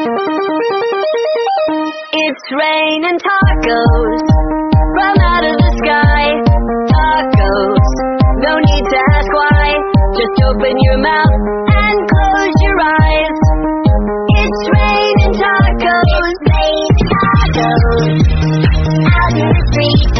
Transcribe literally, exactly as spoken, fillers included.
It's raining tacos from out of the sky. Tacos, no need to ask why. Just open your mouth and close your eyes. It's raining tacos, raining tacos out in the street.